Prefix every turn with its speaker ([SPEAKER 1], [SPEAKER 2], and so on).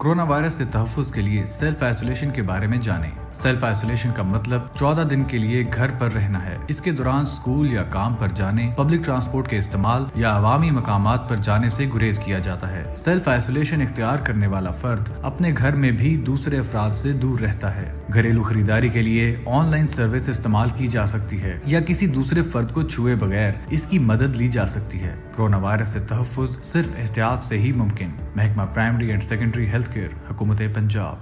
[SPEAKER 1] Corona virus से तहफ़्फ़ुज़ के लिए सेल्फ आइसोलेशन के बारे में जानें। सेल्फ आइसोलेशन का मतलब 14 दिन के लिए घर पर रहना है। इसके दौरान स्कूल या काम पर जाने, पब्लिक ट्रांसपोर्ट के इस्तेमाल या अवामी मकामात पर जाने से गुरेज किया जाता है। सेल्फ आइसोलेशन इख्तियार करने वाला फर्द अपने घर में भी दूसरे अफराद से दूर रहता है। घरेलू खरीदारी के लिए ऑनलाइन सर्विस इस्तेमाल की जा सकती है या किसी दूसरे फर्द को छुए बगैर इसकी मदद ली जा सकती है। कोरोना वायरस से तहफ़्फ़ुज़ सिर्फ एहतियात से ही मुमकिन। महकमा primary and secondary health care, हुकूमत पंजाब।